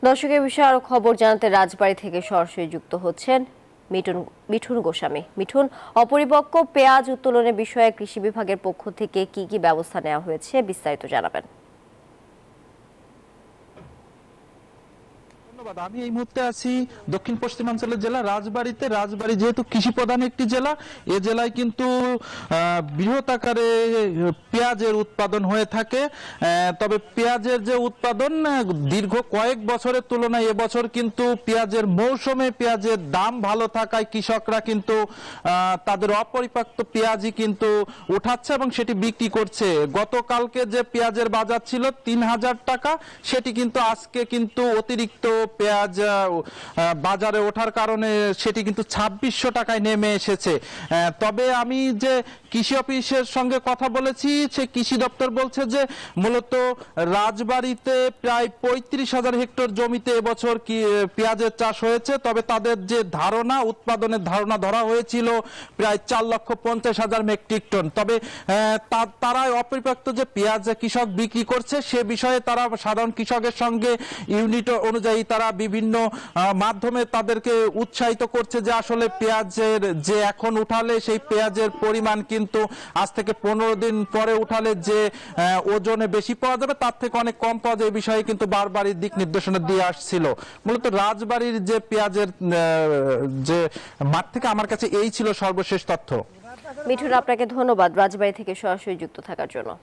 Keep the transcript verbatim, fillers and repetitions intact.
দর্শকের বিষয়ে আরো খবর জানাতে রাজবাড়ী থেকে সরাসরি যুক্ত হচ্ছেন মিঠুন মিঠুন গোস্বামী। মিঠুন, অপরিপক্ক পেঁয়াজ উত্তোলনের বিষয়ে কৃষি বিভাগের পক্ষ থেকে কি কি ব্যবস্থা নেওয়া হয়েছে বিস্তারিত জানাবেন। ধন্যবাদ। আমি এই মুহূর্তে আছি দক্ষিণ পশ্চিমাঞ্চলের জেলা রাজবাড়ীতে। রাজবাড়ী যেহেতু কৃষি প্রধান একটি জেলা, এ জেলায় কিন্তু বৃহৎ আকারে পেঁয়াজের উৎপাদন হয়ে থাকে। তবে পেঁয়াজের যে উৎপাদন দীর্ঘ কয়েক বছরের তুলনায় এবছর কিন্তু পেঁয়াজের মৌসুমে পেঁয়াজের দাম ভালো থাকায় কৃষকরা কিন্তু তাদের অপরিপক্ক পেঁয়াজই কিন্তু উঠাচ্ছে এবং সেটি বিক্রি করছে। গতকালকে যে পেঁয়াজের বাজার ছিল তিন হাজার টাকা, সেটি কিন্তু আজকে কিন্তু অতিরিক্ত পেঁয়াজ বাজারে ওঠার কারণে সেটি কিন্তু ছাব্বিশশো টাকায় নেমে এসেছে। তবে আমি যে কৃষি অফিসের সঙ্গে কথা বলেছি, সে কৃষি দপ্তর বলছে যে মূলত রাজবাড়ীতে প্রায় পঁয়ত্রিশ হাজার হেক্টর জমিতে এবছর কি পেঁয়াজের চাষ হয়েছে। তবে তাদের যে ধারণা, উৎপাদনের ধারণা ধরা হয়েছিল প্রায় চার লক্ষ পঞ্চাশ হাজার মেট্রিক টন। তবে তারা অপরিপক্ক যে পেঁয়াজ কৃষক বিক্রি করছে সে বিষয়ে তারা সাধারণ কৃষকের সঙ্গে ইউনিট অনুযায়ী তারা বিভিন্ন মাধ্যমে তাদেরকে উৎসাহিত করছে যে আসলে পেঁয়াজের যে এখন উঠালে সেই পেঁয়াজের পরিমাণ কিন্তু আজ থেকে পনেরো দিন পরে উঠালে যে ওজনে বেশি পাওয়া যাবে তার থেকে অনেক কম পাওয়া যায়, এই বিষয়ে কিন্তু বারবারই দিক নির্দেশনা দিয়ে আসছিল। মূলত রাজবাড়ির যে পেঁয়াজের যে মাঠ থেকে আমার কাছে এই ছিল সর্বশেষ তথ্য। মিঠুন, আপনাকে ধন্যবাদ রাজবাড়ী থেকে সরাসরি যুক্ত থাকার জন্য।